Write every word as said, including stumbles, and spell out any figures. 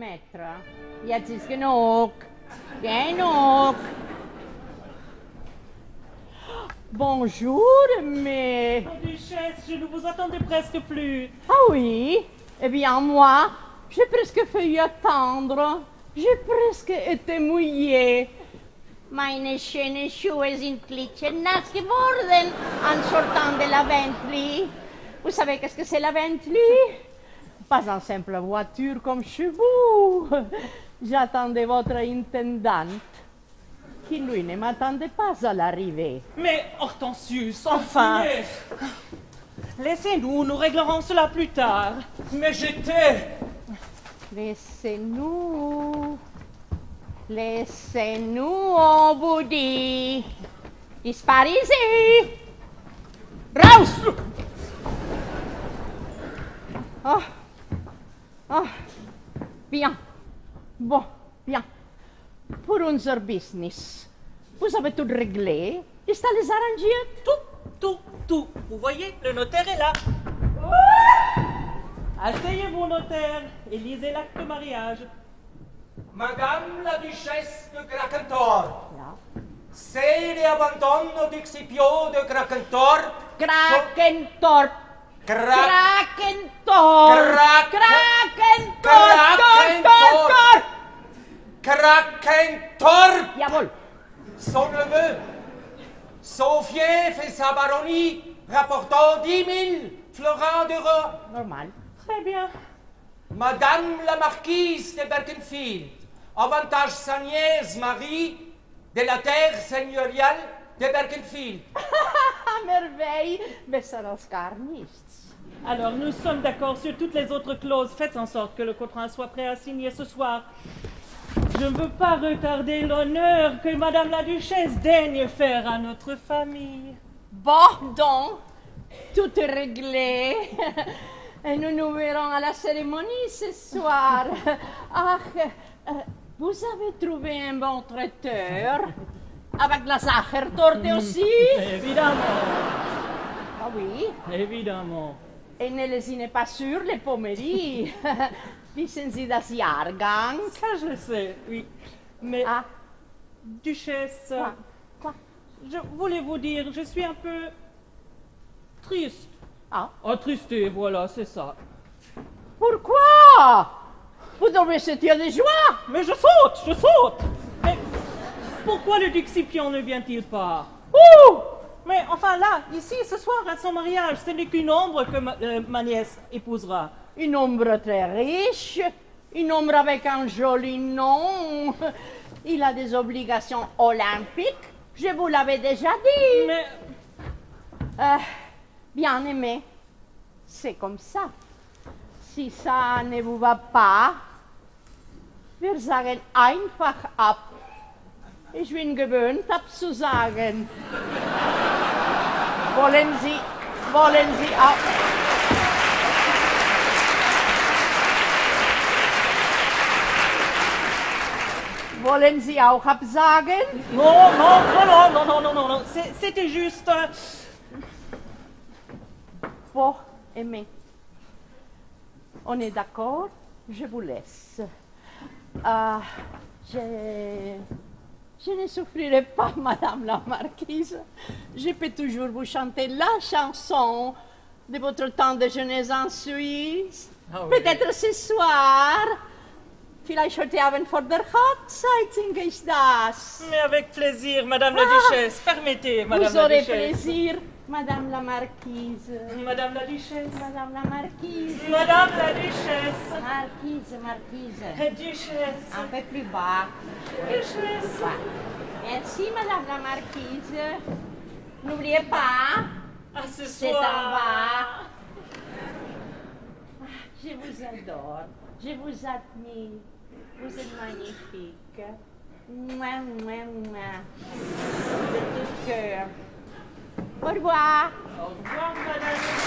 maître. Jetzt ist genug. Genug. Bonjour, mais... Duchesse, je ne vous attendais presque plus. Ah oui? Eh bien, moi, j'ai presque failli attendre. J'ai presque été mouillée. Meine schönen Schuhe sind klitschenass geworden en sortant de la Bentley. Vous savez qu'est-ce que c'est la Bentley? Pas une simple voiture comme chez vous. J'attendais votre intendante, qui lui ne m'attendait pas à l'arrivée. Mais Hortensius, enfin. Laissez-nous, nous réglerons cela plus tard. Mais j'étais... Laissez-nous... Laissez-nous, on vous dit. Disparaissez. Raus! Oh. Oh. Bien. Bon, bien. Pour unser business. Vous avez tout réglé? Est-ce que les arrangé? Tout, tout, tout. Vous voyez, le notaire est là. Asseyez-vous, notaire, et lisez l'acte de mariage. Madame la Duchesse de Krakentorp, Ja. c'est l'abandon du Scipio de Krakentorp. Krakentorp. Kra Krakentorp. Kraken- Krakentorp. Krakentorp. Jawohl. Son neveu, son fief et sa baronnie rapportant dix mille florins d'euros. Normal. Très bien. Madame la marquise de Berkenfield, avantage sa nièce Marie de la terre seigneuriale de Berkenfield. Ah, merveille. Besser als gar nichts. Alors, nous sommes d'accord sur toutes les autres clauses. Faites en sorte que le contrat soit prêt à signer ce soir. Je ne veux pas retarder l'honneur que Madame la Duchesse daigne faire à notre famille. Bon, donc, tout est réglé. Et nous nous verrons à la cérémonie ce soir. Ah, euh, vous avez trouvé un bon traiteur? Avec la Sachertorte aussi? Évidemment, Ah oui. évidemment. Et ne lesinez pas sur les pommeries. Wissen Sie das Jahrgang? Ça, je le sais, oui. Mais, Ah, Duchesse, quoi? Quoi? je voulais vous dire, je suis un peu triste. Ah, Attristé, voilà, c'est ça. pourquoi? Vous devez sortir de joie. Mais je saute, je saute. Mais pourquoi le duc Scipion ne vient-il pas? Ouh! Mais enfin là, ici, ce soir, à son mariage, ce n'est qu'une ombre que ma, euh, ma nièce épousera. Une ombre très riche, une ombre avec un joli nom. Il a des obligations olympiques, je vous l'avais déjà dit. Mais Euh, bien aimé, c'est comme ça. Si ça ne vous va pas, wir sagen einfach ab. Ich bin gewöhnt, abzusagen. Wollen Sie, wollen Sie auch... Wollen Sie auch absagen? non, non, non, non, non, non, non, non, non. C'est- C'était juste... euh, Bon, aimé. On est d'accord? Je vous laisse. Ah, je... je ne souffrirai pas, Madame la Marquise. Je peux toujours vous chanter la chanson de votre temps de jeunesse en Suisse. Ah oui. Peut-être ce soir. Vielleicht heute Abend vor der Hochzeit singe ich das. Mais avec plaisir, Madame la Ah. Duchesse. Permettez, Madame Vous la aurez Duchesse. plaisir, Madame la Marquise. Madame la Duchesse. Madame la Marquise. Madame la Duchesse. Marquise, Marquise. Duchesse. Un peu plus bas. Duchesse. Merci, Madame la Marquise. N'oubliez pas, À ce c'est en soir. bas. Ah, je vous adore. Je vous admire. Vous êtes magnifique. Mouah, mouah, mouah. De tout cœur. Au revoir. Au revoir, Madame.